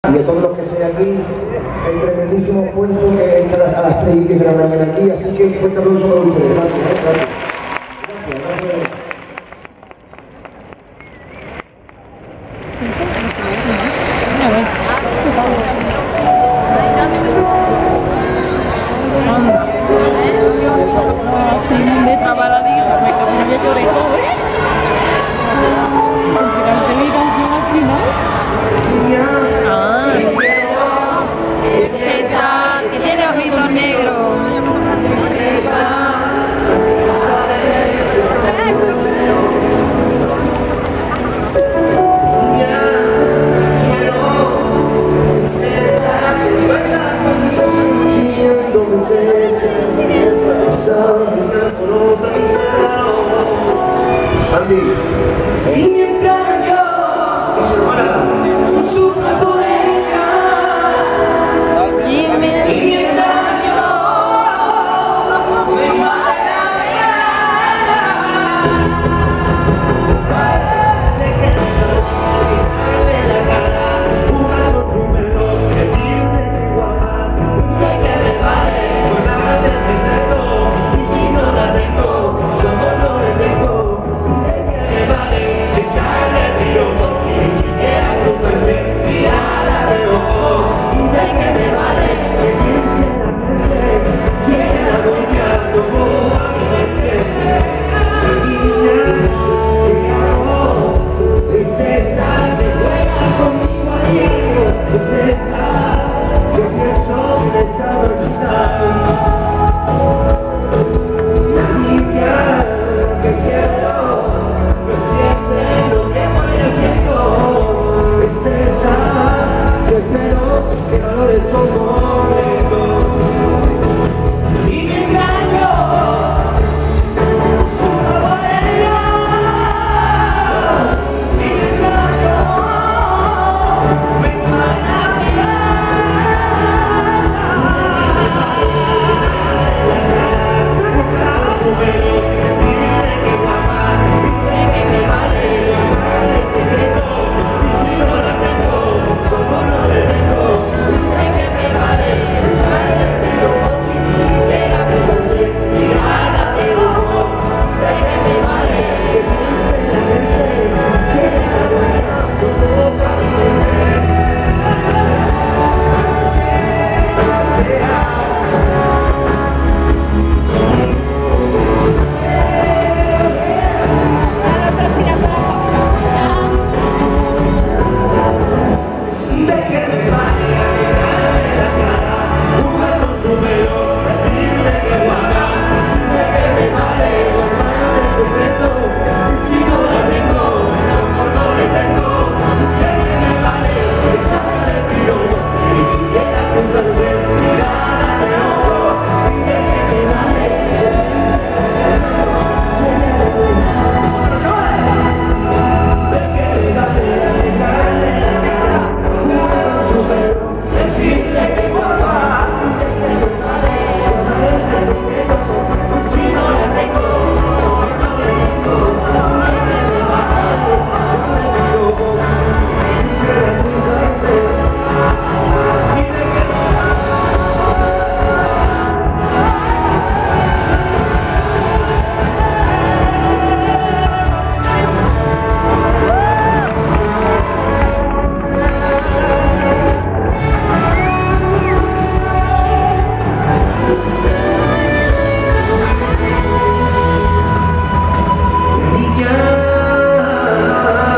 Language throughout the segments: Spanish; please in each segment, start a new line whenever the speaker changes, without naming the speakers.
Y a todos los que estéis aquí, el tremendísimo esfuerzo que es estar a las 3 y 10 de la mañana aquí, así que un fuerte aplauso para ustedes. Gracias, gracias.
Es esa que tiene ojitos negros. Es esa.
Y mientras yo sufro por ella, y mientras yo me mate la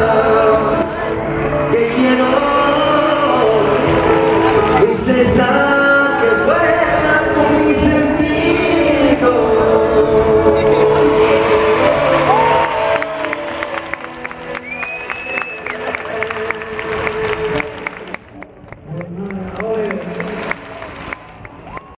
César.